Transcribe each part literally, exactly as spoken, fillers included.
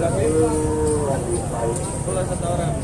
Pulang satu orang.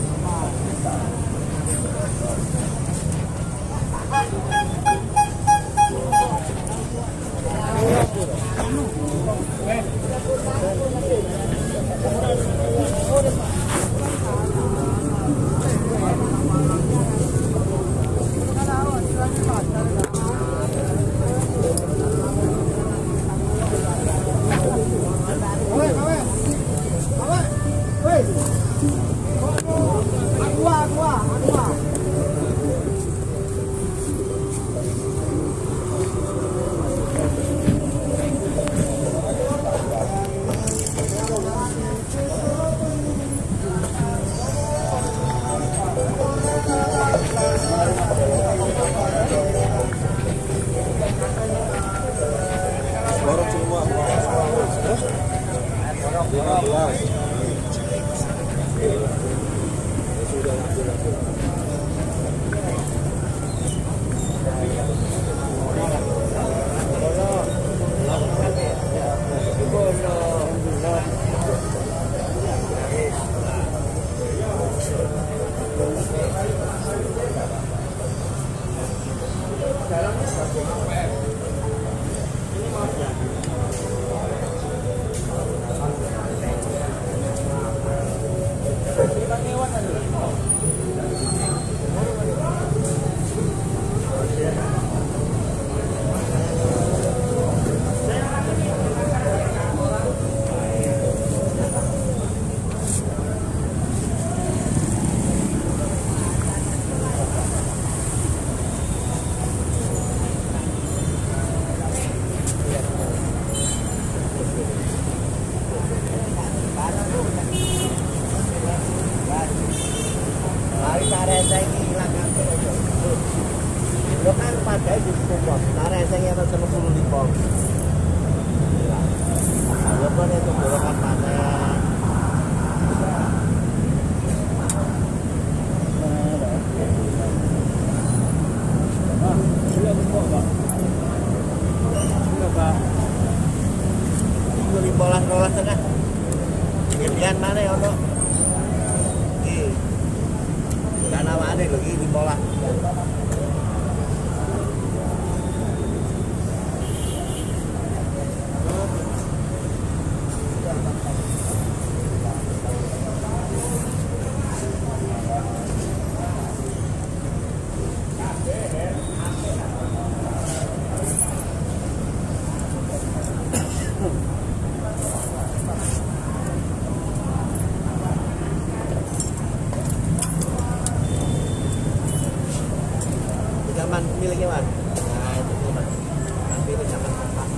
Miliknya Mas. Nah, itu tuh Mas. Nanti ini jangan lepas.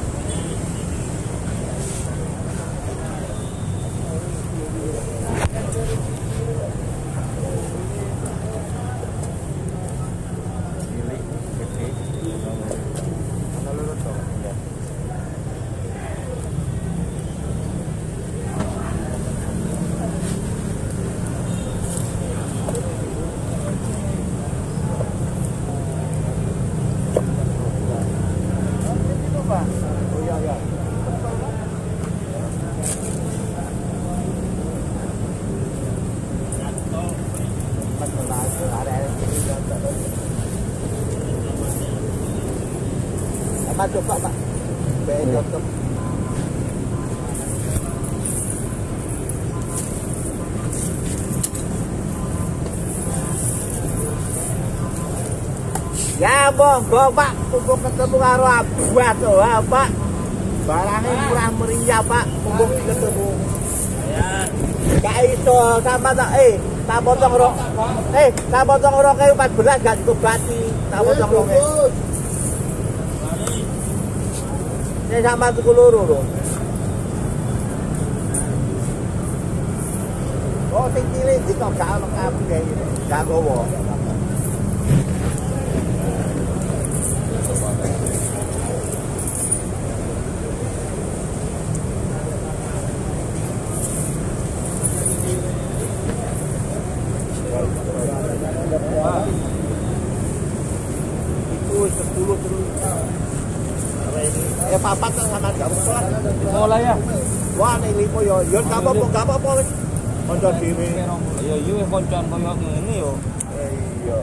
Milik gede. Mana lurus dong? Ya. Pak coba Pak, beda tuh. Ya monggo Pak, mumpung ketemu karo Abuat tuh, Pak. Barangnya murah meriah Pak, mumpung ketemu. Ya. Gak iso sama tak eh, tak potong rok. Eh, tak potong rok kayak empat belas gak cukup bati. Tak potong rok. Ini sama tuku loro lho. Oh, sing cilik iki kok gak ono kabeh iki. Gak gowo. Itu sepuluh terus. Eh papat sama kamu sholat. Mulai ya. Wah nih limo yo, yo gak apa-apa, gak apa-apa wis. Kanca dhewe. Ya iya wis koncoan koyo ngene yo. Iya.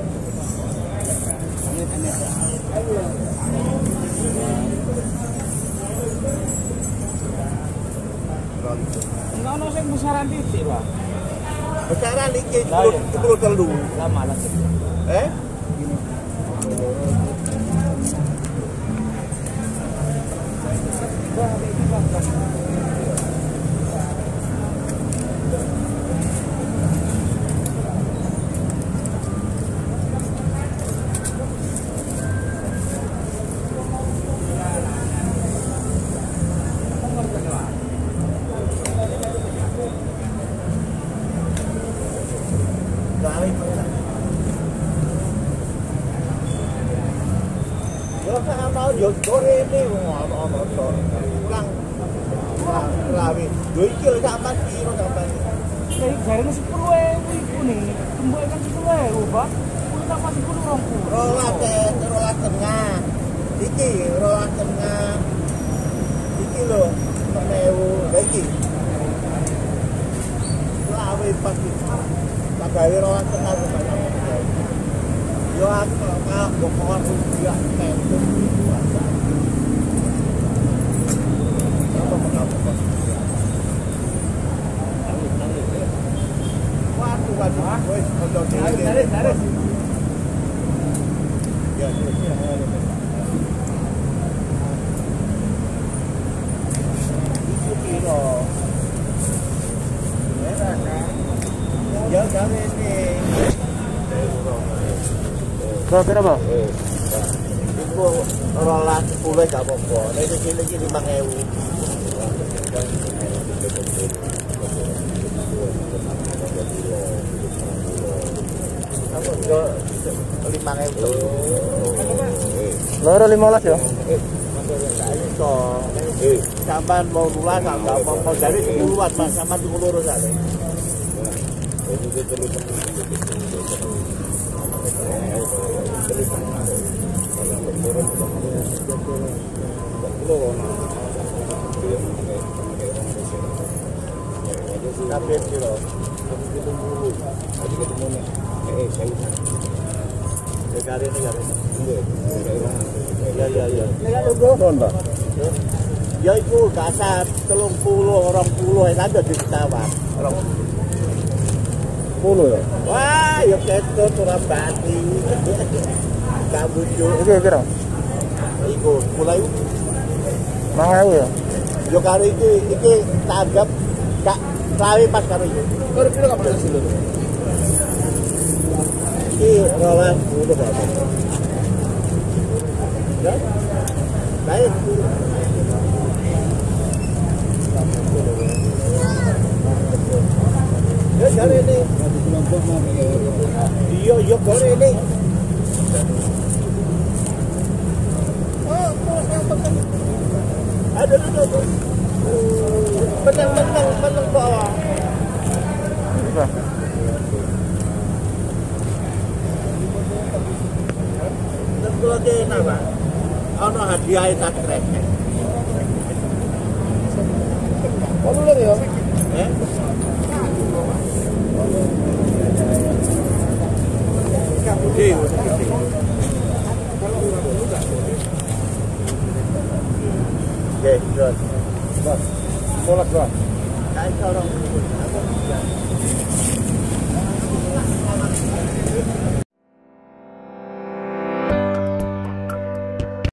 Enggak ono sing besaran titik, Pak. Besaran iki sepuluh telu. Lah malah. Eh? Yo sak mau yo gorene ono-ono to. Kang rawi. Yo iki lho sampean piro sampean? Kayak jarene sepuluh ribu iku nih. Tembok kan sepuluh ribu, Pak. Kuwi tak masih kudu rong puluh. Rolas rolas tengah. Iki rolas tengah. Iki lho lima ribu. Lah iki. Lawe pas iki. Tak gawe rolas tengah sampean. Yo aku mau bokor dia tentu. Apa menapa? Waduh waduh, wis ojo dhewe. Tarik tarik. Ya, ya. Itu piro? Ya, gawe ini. Berapa, Pak? Iku rolas sepuluh gak apa-apa. Nek iki iki lima ribu. Aku yo lima ribu. Loro lima belas ya? Eh, iso. Eh, sampean mau lulas gak apa-apa. Dari sepuluhan Mas, sampean tuku loro sale. Tapi kilo. Eh, saya. Negara ini ya. Ya ya ya. Nek lho Mbak. Ya iku dasar telung puluh, rong puluh ae ada di tawar. rong puluh ya. Wah, ya ketut ora bati. Gak bujuk. Iki piro? Iku mulai lima ribu ya? yo karo iki iki tanggap gak sawi pas karo iki. Karo piro gak boleh sih lho. Iki rolas puluh apa. Ya. Baik. Ya jare ini. Iya, iya gore ini. Oh, yang penting. Aduh, aduh, aduh. Benang, benang, benang bawah. Berapa? Dan kalau dia apa? Ono hadiah itu trek. Kamu lihat ya? Eh? Gede, gede. Oke, terus. Bolas, bolas. Kayak orang.